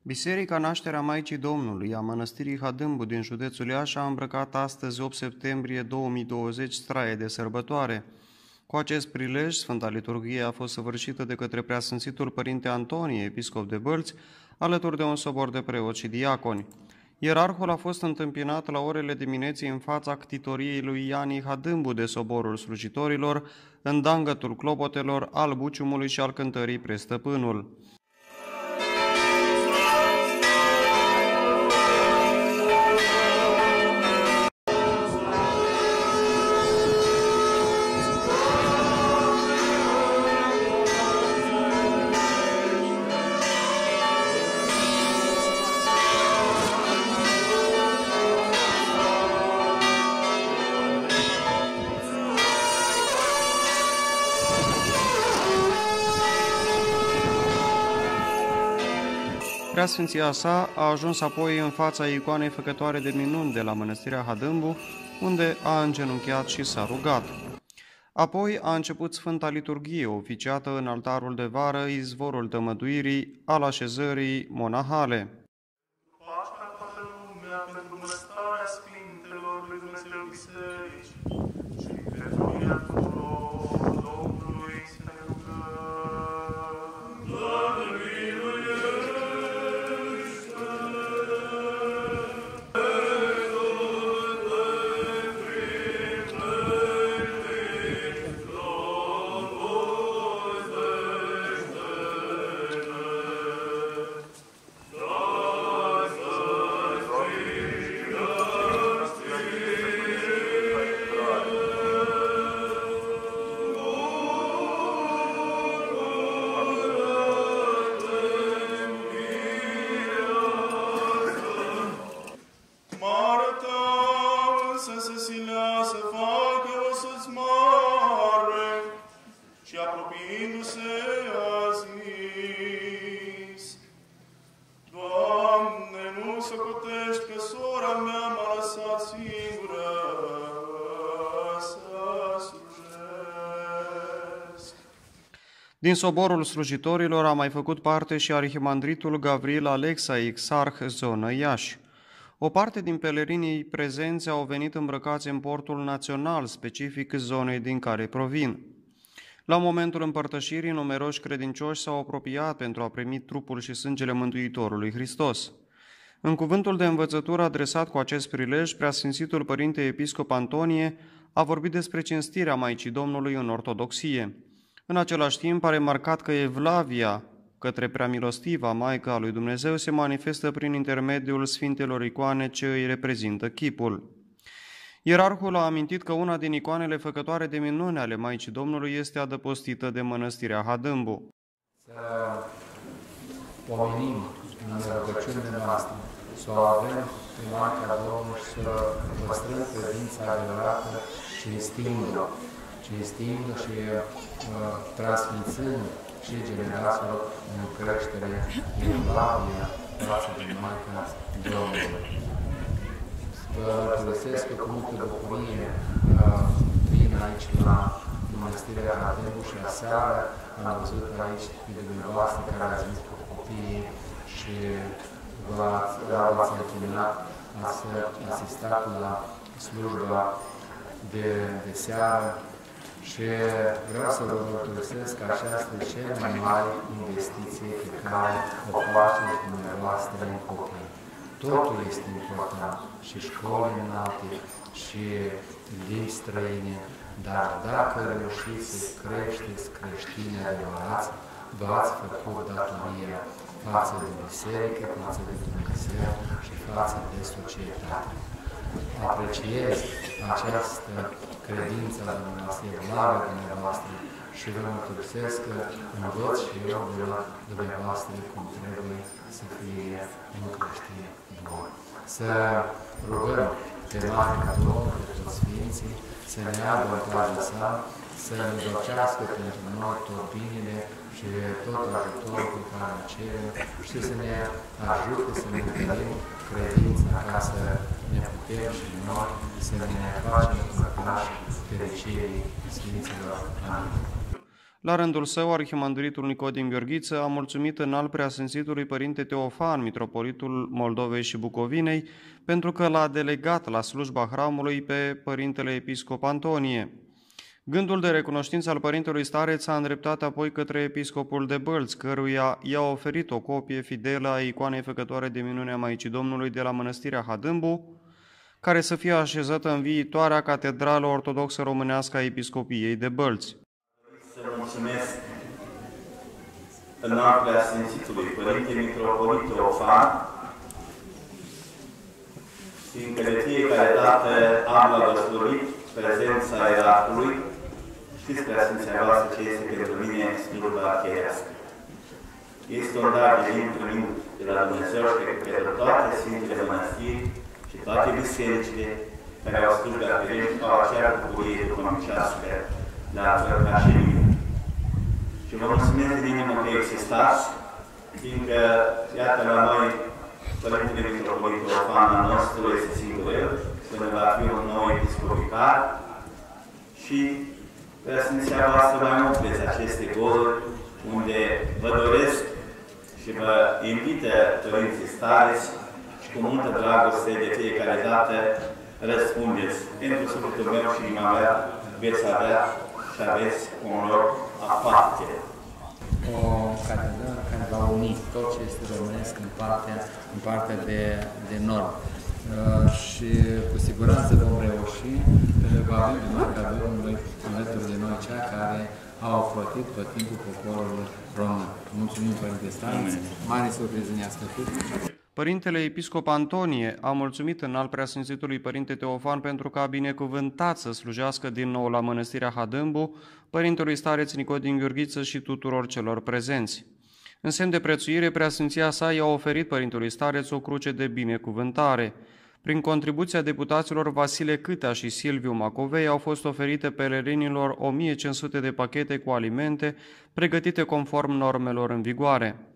Biserica Nașterea Maicii Domnului a Mănăstirii Hadâmbu din județul Iași a îmbrăcat astăzi, 8 septembrie 2020, straie de sărbătoare. Cu acest prilej, Sfânta Liturghie a fost săvârșită de către Preasfințitul Părinte Antonie, episcop de Bălți, alături de un sobor de preoți și diaconi. Ierarhul a fost întâmpinat la orele dimineții în fața ctitoriei lui Iani Hadâmbu de soborul slujitorilor, în dangătul clopotelor, al buciumului și al cântării Prestăpânul. Preasfinția sa a ajuns apoi în fața icoanei făcătoare de minuni de la Mănăstirea Hadâmbu, unde a îngenunchiat și s-a rugat. Apoi a început Sfânta Liturghie, oficiată în altarul de vară, izvorul tămăduirii, al așezării monahale. Paștea toată lumea pentru bunăstarea Sfintelor lui Dumnezeu Biserici și pentru unirea tuturor Domnului să ne rugăm. Și apropiindu-se a zis: Doamne, nu socotești că sora mea m-a lăsat singură să slujesc. Din soborul slujitorilor a mai făcut parte și arhimandritul Gavril Alexa, exarh zonă Iași. O parte din pelerinii prezenți au venit îmbrăcați în portul național, specific zonei din care provin. La momentul împărtășirii, numeroși credincioși s-au apropiat pentru a primi trupul și sângele Mântuitorului Hristos. În cuvântul de învățătură adresat cu acest prilej, Preasfințitul Părinte Episcop Antonie a vorbit despre cinstirea Maicii Domnului în ortodoxie. În același timp a remarcat că evlavia către Preamilostiva Maica lui Dumnezeu se manifestă prin intermediul sfintelor icoane ce îi reprezintă chipul. Ierarhul a amintit că una din icoanele făcătoare de minuni ale Maicii Domnului este adăpostită de Mănăstirea Hadâmbu. Să pomenim în rugăciunile noastre, să o avem pe Maica Domnului și să păstrăm credința adevărată, cinstindu-o și transmițând și generațiilor în creștere, în evlavia față de Maica Domnului. Vă mărturisesc că cu multă bucurie vin aici la Mănăstirea Hadâmbu și aseară am văzut aici pe dumneavoastră care ați venit cu copiii și v-ați închinat, ați asistat la slujba de seară și vreau să vă mărturisesc că aceasta e cea mai mare investiție pe care o faceți dumneavoastră în copii. Totul este important, și școli înalte, și limbi străine, dar dacă reușiți să creșteți creștini adevărați, v-ați făcut datoria față de biserică, față de Dumnezeu și față de societate. Apreciez această credință a dumneavoastră, evlavia dumneavoastră, și vă mărturisesc că învăț și eu de la dumneavoastră cum trebuie să fie un creștin bun. Să rugăm pe Maica Domnului, pe toți Sfinții, să ne ia bunătatea sa, să ne învățească pentru noi tot binele și tot ajutorul pe care îl cerem și să ne ajute să ne întâlnim credința ca să ne putem și noi să ne facem părtași fericirii Sfinților. Amin. La rândul său, arhimandritul Nicodim Gheorghiță a mulțumit înalt preasfințitului Părinte Teofan, mitropolitul Moldovei și Bucovinei, pentru că l-a delegat la slujba hramului pe Părintele Episcop Antonie. Gândul de recunoștință al părintelui stareț s-a îndreptat apoi către episcopul de Bălți, căruia i-a oferit o copie fidelă a icoanei făcătoare de minune a Maicii Domnului de la Mănăstirea Hadâmbu, care să fie așezată în viitoarea catedrală ortodoxă românească a Episcopiei de Bălți. Să mulțumesc înalt preasfințitului Părinte Mitropolit Teofan, fiindcă de fiecare dată am blagoslovit prezența ierarhului. Știți, preasfinția voastră, ce este pentru mine slujba arhierească. Este un dar divin primit de la Dumnezeu și pentru toate Sfintele Mănăstiri și toate bisericile care au slujba arhierești au acea bucurie duhovnicească de a ca și mine. Și vă mulțumesc din inimă că existați, fiindcă, iată, la noi, Părintele Mitropolit Teofan al nostru este singur el, până va fi un nou episcopicar și preasfinția voastră mai umpleți aceste goluri unde vă doresc și vă invită părinții stareți și cu multă dragoste de fiecare dată răspundeți. Pentru sufletul meu și inima mea veți avea și aveți un loc aparte. O catedrală care va uni tot ce este românesc în partea de nord. Și cu siguranță vom reuși, pentru că avem din partea Domnului alături de noi cea care au ocrotit tot timpul poporul român. Mulțumim, Părinte Stareț, mare surpriză ne-a făcut. Părintele Episcop Antonie a mulțumit înalt preasfințitului Părinte Teofan pentru că a binecuvântat să slujească din nou la Mănăstirea Hadâmbu, Părintelui Stareț Nicodim Gheorghiță și tuturor celor prezenți. În semn de prețuire, preasfinția sa i-a oferit Părintelui Stareț o cruce de binecuvântare. Prin contribuția deputaților Vasile Câtea și Silviu Macovei au fost oferite pelerinilor 1500 de pachete cu alimente pregătite conform normelor în vigoare.